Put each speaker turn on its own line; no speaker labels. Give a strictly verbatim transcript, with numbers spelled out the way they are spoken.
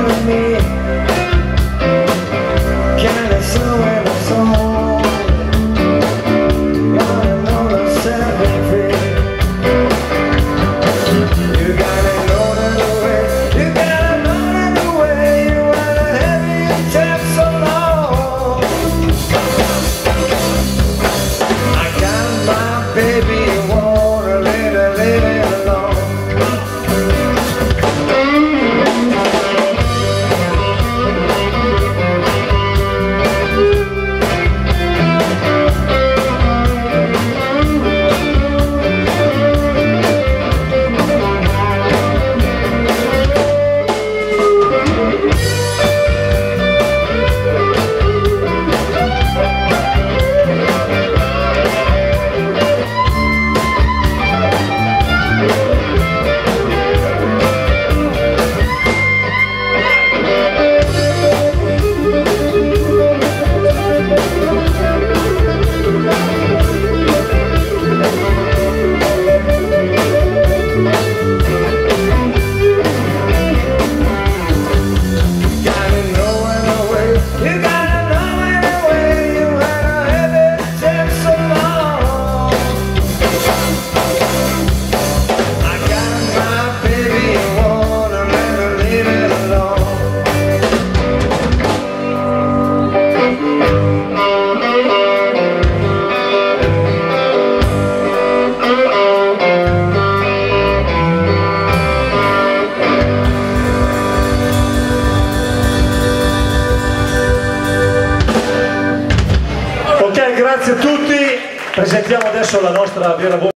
with me. Can I somewhere the soul? Gotta know to set me free. You gotta know the way. You gotta know the way. You wanna have me take so long. I got my baby, wanna let her live it alone.
Grazie a tutti, presentiamo adesso la nostra vera voce.